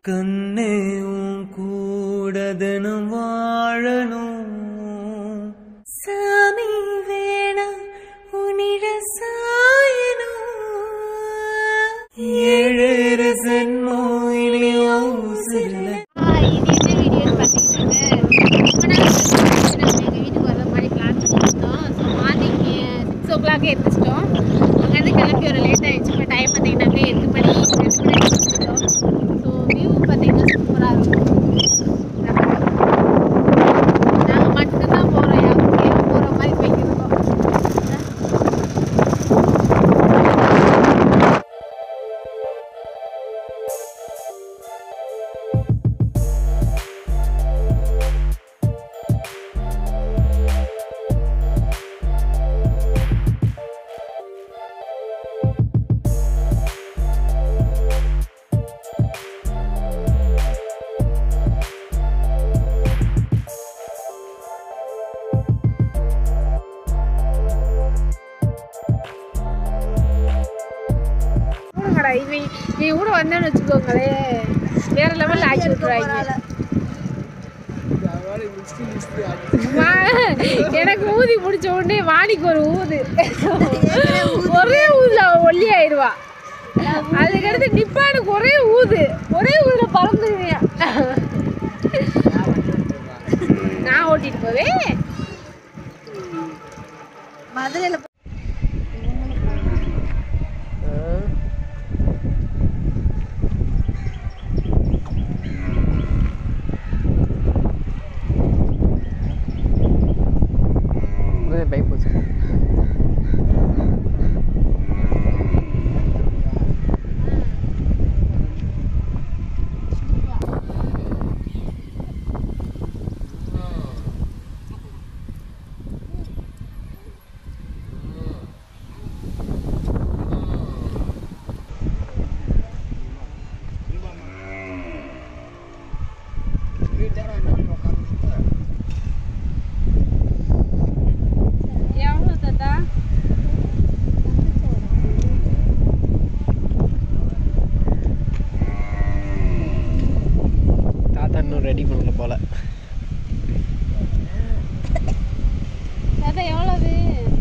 கண்ணே உன் கூட தினம் வாழணும் சாமி வேணாம் உன்னிட சாயணும் ஏழு சென்மோ இல்லையோ சில எந்திரிச்சிட்டோம் அங்கேருந்து கிளம்பி ஒரு லேட் ஆகிடுச்சு இப்போ டைம் பார்த்தீங்கன்னாக்கா 8 மணி எந்திரிச்சிட்டோம் ஸோ வியூ பார்த்தீங்கன்னா சூப்பராக இருக்கும் நாங்கள் மட்டும்தான் போகிறோம் யாருக்கும் போகிற மாதிரி போய்க்கிருக்கோம் இவன் கூட வந்தேன்னு வச்சுக்கோங்களே வேற லெவலில் ஆக்கி விட்டுருவாங்க எனக்கு ஊதி முடிச்ச உடனே வாணிக்கு ஒரு ஊது ஒரே ஊதுல அவன் ஒல்லி ஆயிடுவா அதுக்கடுத்து நிப்பானுக்கு ஒரே ஊதுல பறந்துருவியா நான் ஓட்டிட்டு போவேன் மதுரையில் ரெடி பண்ணல போல எவ்வளவு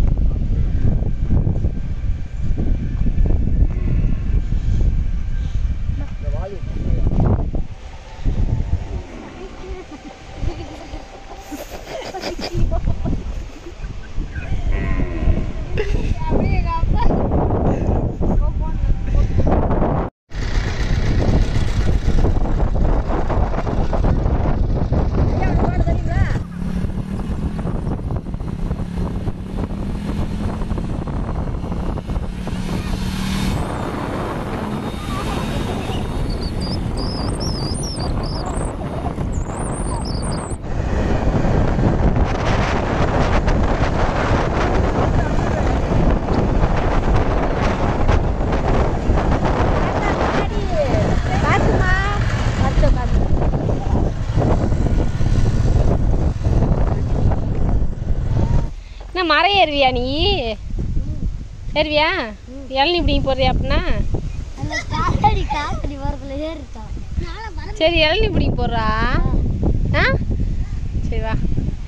மரம் ஏறுவியா நீ ஏறுவியா இளநீ இப்படி போடுறியா அப்படின்னா சரி இளநீ இப்படி போடுறா ஆ சரி வா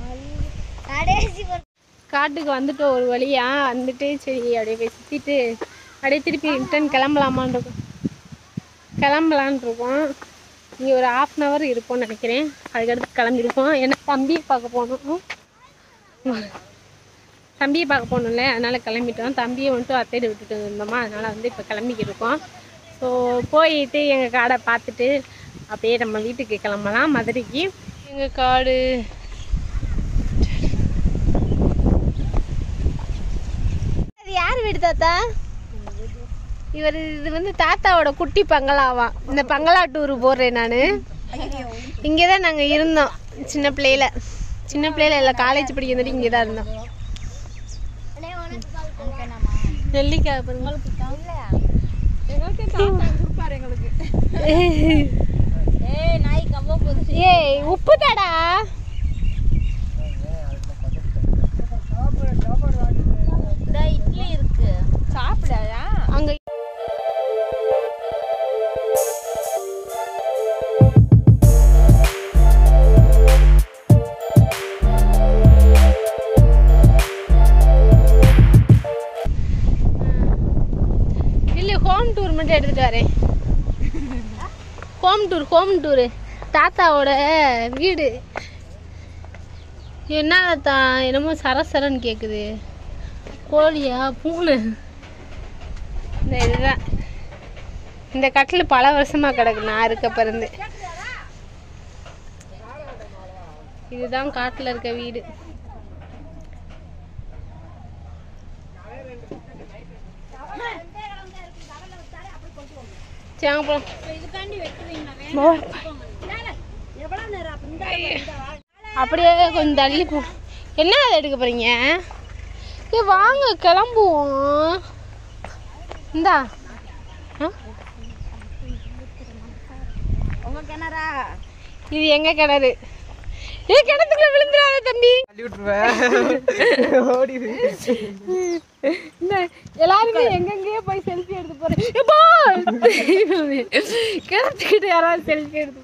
காட்டுக்கு வந்துட்டு ஒரு வழியா வந்துட்டு சரி அப்படியே போய் சுற்றிட்டு அப்படியே திருப்பி ரிட்டன் கிளம்பலான் இருக்கோம் இங்கே ஒரு 1/2 hour இருப்போம்னு நினைக்கிறேன் அதுக்கடுத்து கிளம்பிருப்போம் ஏன்னா தம்பியை பார்க்க போகணும்ல அதனால் கிளம்பிட்டோம் தம்பியை வந்துட்டு அத்தையிட விட்டுட்டு இருந்தோமா அதனால் வந்து இப்போ கிளம்பிக்கிட்டு இருக்கோம் ஸோ போயிட்டு எங்கள் காடை பார்த்துட்டு அப்படியே நம்ம வீட்டுக்கு கிளம்பலாம் மதுரைக்கு எங்கள் காடு அது யார் வீடு தாத்தா இது வந்து தாத்தாவோட குட்டி பங்களாவாம் இந்த பங்களா டூர் போடுறேன் நான் இங்கே தான் நாங்கள் இருந்தோம் சின்ன பிள்ளையில இல்லை காலேஜ் படிக்கிறது இங்கே தான் இருந்தோம் நெல்லிக்காய் உப்பு தாடா இட்லி இருக்கு சாப்பிடாயா அங்க மட்டும் எடுத்துட்டு வரேன். ஹோம் டூரு தாத்தாவோட வீடு. என்ன தாத்தா என்னமோ சரசரன்னு கேட்குது. கோழியா பூனை? இந்த இதுதான் இந்த கட்டில் பல வருஷமாக கிடக்கு நான் இருக்க பிறந்து. இதுதான் காட்டில் இருக்க வீடு. அப்படியே கொஞ்சம் தள்ளி போ. என்ன அதை எடுக்க போறீங்க? ஏ வாங்க கிளம்புவோம். இந்தா உங்க கிணறா? இது எங்க கிணறு. ஏ கிணத்துக்குள்ள விழுந்துடாத தம்பி. எல்லாருமே எங்கெங்கேயோ போய் செல்ஃபி எடுத்து போறேன். கிணத்துக்கிட்ட யாராவது செல்ஃபி எடுத்து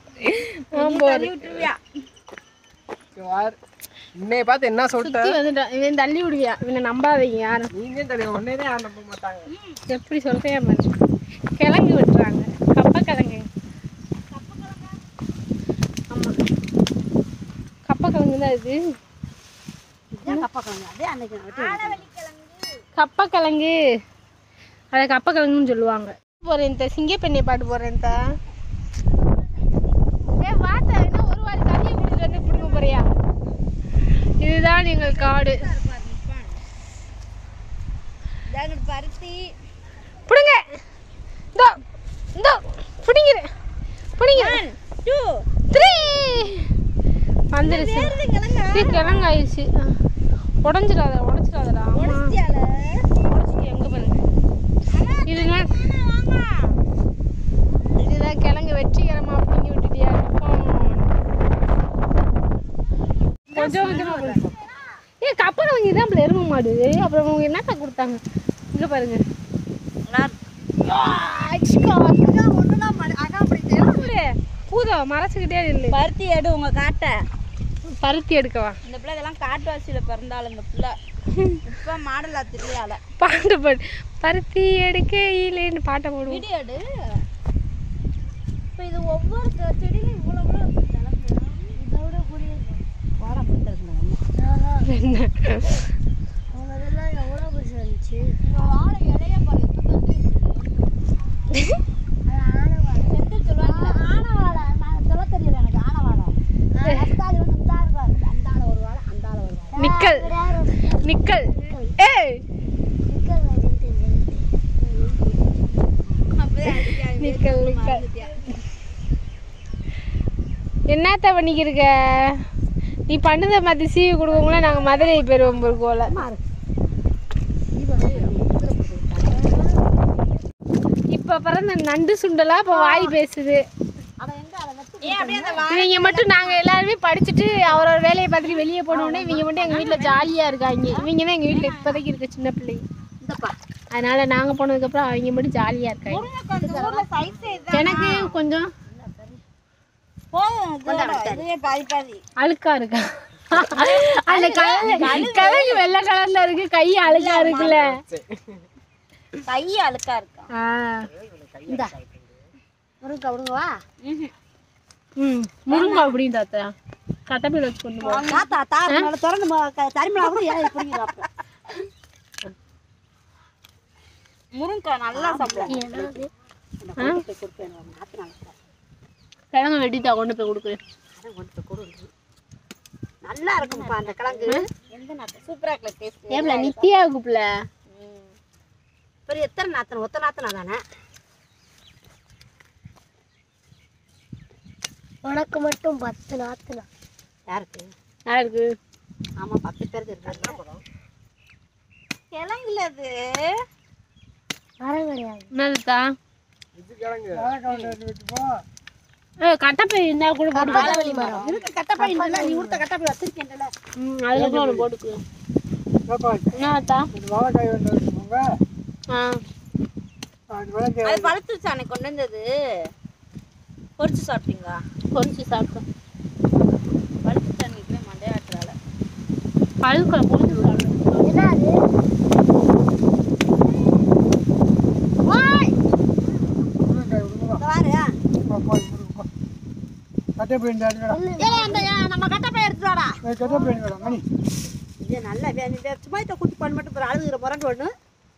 இன்னைய பார்த்து என்ன சொல்லிட்டு இவன் தள்ளி விடுவியா? இவனை நம்பாதீங்க யாரும். நீங்க தெரியும் ஒன்னே யாரும் நம்ப மாட்டாங்க. எப்படி சொல்றேன் மாதிரி கிழங்கு விட்டுறாங்க. கப்ப கிழங்கு. ஆமா கப்ப கிழங்கு தான் இது. கப்ப கிழங்கு அதை கப்ப கிழங்குன்னு சொல்லுவாங்க. போறேன் சிங்கப்பெண்ணை பாட்டு போறேன். வாத்த என்ன ஒரு வாரி தண்ணியை குடிச்சிட்டு வந்து பிடிக்க போறியா? இதுதான் எங்கள் காடு. பருத்தி பிடுங்க. இந்தோ இந்தோ பிடிங்கிறேன். பிடிங்கிறேன். 2 3 வந்துருச்சு. இது கிழங்கு ஆயிடுச்சு. உடஞ்சிடாதடா. உடச்சிட்டு எங்கே பாருங்க. இதுதான் கிழங்கு வெற்றிகரமாக பிடிங்கி விட்டுட்டியா? கொஞ்சம் கொஞ்சமாக ஏன் கப்பை வாங்கி தான் அப்படி எருமை மாடு. அப்புறம் அவங்க என்னத்தை கொடுத்தாங்க இங்கே பாருங்க. பூதம் மறைச்சிக்கிட்டே இல்லை. பருத்தி எடு உங்க காட்ட. பருத்தி எடுக்கவா? இந்த பிள்ளை இதெல்லாம் காட்டுவாசியில பிறந்தாலும் இந்த பிள்ளை இப்ப மாடலா திருவிழால பாட்டு பாடு. பருத்தி எடுக்கையிலேன்னு பாட்டை போடுவோம். வீடியோ எடு. இப்போ இது ஒவ்வொரு செடியிலும் இவ்வளவு இதோட கூடிய வாரம் என்ன அதெல்லாம் எவ்வளோ பெருசு இருந்துச்சு. வாழை இலைய பாரு. செந்தில் சொல்லுவாங்க ஆனவாழை. நான் சொல்ல தெரியல எனக்கு ஆனவாழை. அந்தாள் வந்து இந்த இருக்கும். அந்தாள ஒரு வாழை அந்தாள ஒரு வாழை. நிக்கல் நிக்கல். ஏய் நிக்கல் நிக்கல். என்னத்த பண்ணிக்கிருக்க நீ? பண்ணுத மாதிரி சீவி கொடுக்கவங்கள நாங்கள் மதுரை போயிருவோம் போல. இப்போ பிறந்த நண்டு சுண்டலா இப்போ வாய் பேசுது. இவங்க மட்டும் நாங்கள் எல்லாருமே படிச்சுட்டு அவரோட வேலையை பார்த்துட்டு வெளியே போனோடனே இவங்க மட்டும் எங்கள் வீட்டில் ஜாலியாக இருக்காங்க. இவங்க தான் எங்கள் வீட்டில் இப்போதைக்கு இருக்க சின்ன பிள்ளைங்க. அதனால நாங்கள் போனதுக்கப்புறம் அவங்க மட்டும் ஜாலியாக இருக்காங்க. எனக்கு கொஞ்சம் அழுக்கா இருக்கா? அந்த கிழங்கு வெள்ளை கலர்ல இருக்கு. கை அழுக்கா இருக்குல்ல? கை அழுக்கா இருக்கா? முருங்கா விடுங்கவா? முருங்கா அப்படின்னு தாத்தா கட்டப்பையில் வச்சு கொண்டு போவோம். முருங்கா நல்லா சாப்பிடுவோம். கிழங்கு வெட்டித்தா கொண்டு போய் கொடுக்குறேன். நல்லா இருக்கும்ப்பா அந்த கிழங்கு. எந்த நாத்து சூப்பரா இருக்குல டேஸ்ட். ஏப்ல நித்தியா குப்ல. பெரிய எத்தனை நாத்தன ஒத்த நாத்தனா தானே? உனக்கு மட்டும் 10 நாத்தனா. யாருக்கு? ஆமா 10 பேருக்கு இருக்காங்க. கிழங்குல அது மரம் கிடையாது. என்னதுதா? இது கிழங்கு. கட்டப்பை இருந்தா கூட போட்டு வாழவெளி மரம் இருக்கு. கட்டப்பை இல்ல நீ ஊர்த்த கட்டப்பை வச்சிருக்கேன்ல. அதுல கூட ஒன்னு போட்டுக்கு. என்னதா? இது வாழைக்காய் வந்து வச்சுக்கோங்க. அது பழுத்துச்சு அன்னைக்கு கொண்டு வந்தது. பொரிச்சு சாப்பிட்டீங்களா? பொரிச்சு சாப்பிட்டோம். பழுத்துச்சு அன்னைக்கு மண்டையாட்டுறால. பழுக்க பொரிச்சு சாப்பிட்டோம். என்ன அது? கட்டை போய் நம்ம கட்டப்பை எடுத்துட்டு வாடா. கட்டை போய் மணி இது நல்லா சும்மா குட்டி பண்ண மட்டும் அழுகுற முரண்டு ஒண்ணு.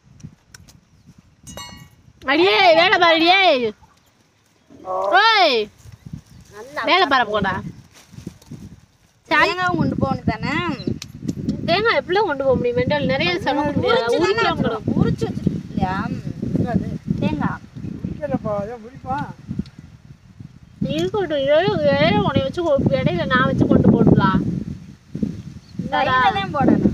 அடியே வேலை பாருடியே. ஓய் வேலை பாரு போடா. தேங்காவும் கொண்டு போகணும் தானே. தேங்காய் எப்படி கொண்டு போக முடியும்? மெண்டல் நிறைய செலவு உரிச்சு வச்சிருக்கு இல்லையா தேங்காய் முடிப்பா இருக்கட்டும். இடையில உன்னை வச்சு இடையில நான் வச்சு கொண்டு போடலாம். கையில போடணும்.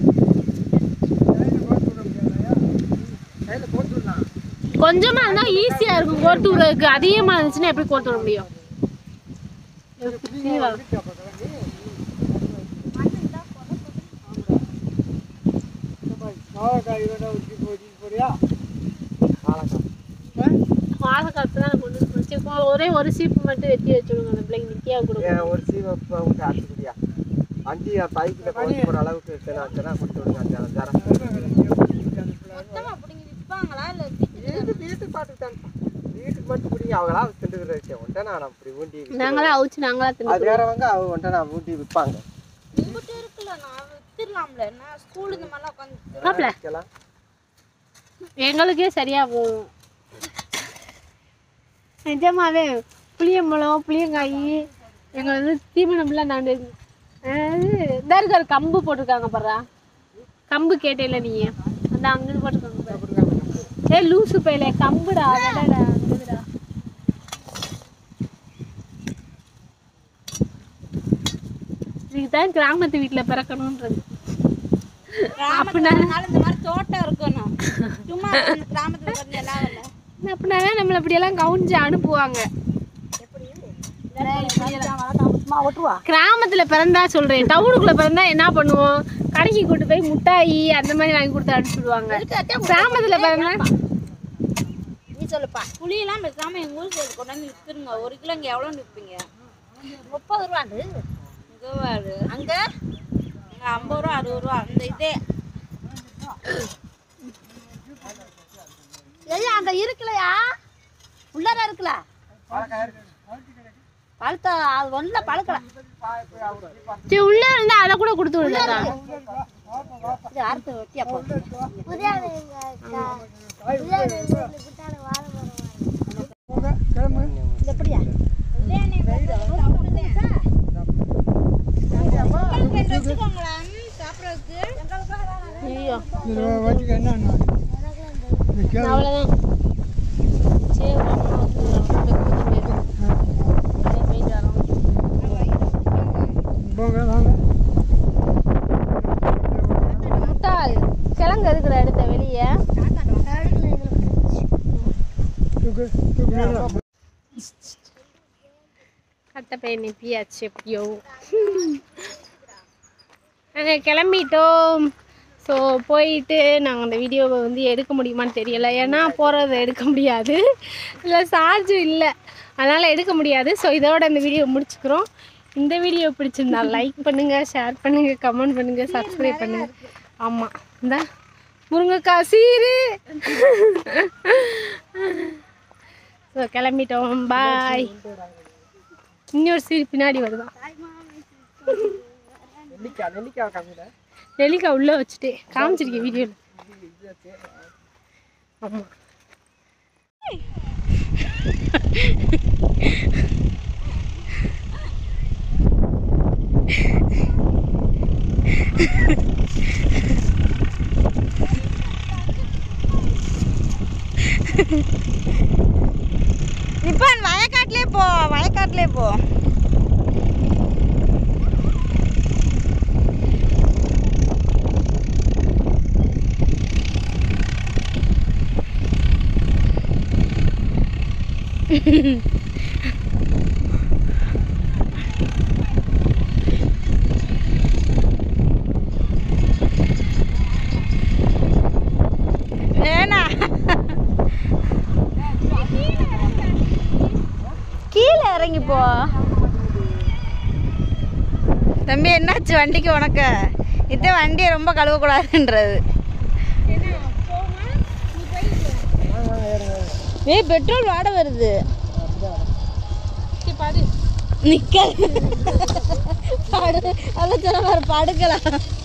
கொஞ்சமா இருந்தா ஈஸியா இருக்கும் கோட்டு விடுறதுக்கு. அதிகமா இருந்துச்சுன்னா எப்படி கோட்டு விட முடியும்? வாழைக்காத்து தான் கொண்டு வச்சு ஒரே ஒரு சீப்பு மட்டும் வெட்டி வச்சுடுங்க. அந்த பிள்ளைங்க நித்தியா கொடுக்கும். ஒரு சீவப்பா உங்க ஆட்டுக்குடியா 5 பைக்குல போற அளவுக்கு கொடுத்து விடுங்க. மொத்தமா புடிங்கி விப்பாங்களா இல்ல வீட்டுக்கு பாத்துட்டான். வீட்டுக்கு மட்டும் புடிங்கி அவங்களா திண்டுகிற விஷயம் ஒண்டனா நான் அப்படி ஊண்டி நாங்களா அவுச்சு நாங்களா தின்னு. அது வேறவங்க அவங்க ஒண்டனா ஊண்டி விப்பாங்க. இம்புட்டு இருக்குல நான் வித்துறலாம்ல. நான் ஸ்கூல் இந்த மாதிரி உட்கார்ந்து எங்களுக்கே சரியா போகும். நிஜமாவே புளியம்பழம் புளியங்காய் எங்களை வந்து தீவனம்லாம் நான் இந்த இருக்கிற கம்பு போட்டிருக்காங்க பாரு. கம்பு கேட்டேல நீ அந்த அங்கே போட்டிருக்காங்க. ஏ லூசு பையில கம்புடா. அதடா அங்கடா. இதுதான் கிராமத்து வீட்டுல பிறக்கணும்ன்றது. அப்படின்னா இந்த மாதிரி தோட்டம் இருக்கணும். சும்மா கிராமத்துல இருந்து எல்லாம் இல்ல. அப்படின்னா நம்மள அப்படியெல்லாம் கவுஞ்சு அனுப்புவாங்க. கிராமத்துல பிறந்தா சொல்றேன். டவுனுக்குள்ள பிறந்தா என்ன பண்ணுவோம்? கடைக்கு கூட்டு போய் முட்டாயி அந்த மாதிரி வாங்கி கொடுத்து அனுப்பிச்சுடுவாங்க. கிராமத்துல பிறந்தா நீ சொல்லுப்பா. புளியெல்லாம் பேசாம எங்க ஊர் சைடு கொண்டாந்து வித்துருங்க. 1 கிலோ இங்க எவ்வளோன்னு விற்பீங்க? 30 ரூபாண்டு. இங்க வாரு அங்க 50 ரூபா 60 ரூபா அந்த இதே. ஏய் அங்க இருக்குலையா? உள்ளார இருக்குல பழுத்த அது ஒண்ணுல பழுக்கல. உள்ள இருந்தா அதை கூட கொடுத்து விடுறதா? இது அறுத்து வெட்டியா போடு. இது எப்படியா? ஐயோ என்ன அவ்வளோதான். சரி போயிட்டு வரோம். முட்டாள் கிழங்கு இருக்கிற இடத்த வெளியே கட்ட பையன் நிப்பியாச்சு. எப்படியோ நாங்கள் கிளம்பிட்டோம். ஸோ போயிட்டு நாங்கள் அந்த வீடியோவை வந்து எடுக்க முடியுமான்னு தெரியலை. ஏன்னா போகிறத எடுக்க முடியாது, இல்லை சார்ஜும் இல்லை, அதனால் எடுக்க முடியாது. ஸோ இதோட இந்த வீடியோ முடிச்சுக்கிறோம். இந்த வீடியோ பிடிச்சிருந்தா லைக் பண்ணுங்கள், ஷேர் பண்ணுங்கள், கமெண்ட் பண்ணுங்கள், சப்ஸ்கிரைப் பண்ணுங்கள். ஆமாம் இந்த முருங்கைக்காய் சீரு. ஸோ கிளம்பிட்டோம். பாய். இன்னொரு சீரு பின்னாடி வருதான். நெல்லிக்காய் உள்ளே வச்சுட்டு காமிச்சிருக்கேன் வீடியோவில். ஆமாம் இப்போ வயக்காட்டிலே போ. வேணா கீழே இறங்கி போ. தம்பி என்னாச்சு வண்டிக்கு உனக்கு? இதே வண்டியை ரொம்ப கழுவக்கூடாதுன்றது. பெட்ரோல் வாட வருது. நிக்க படு அவ்வளோ சொன்ன மாதிரி படுக்கலாம்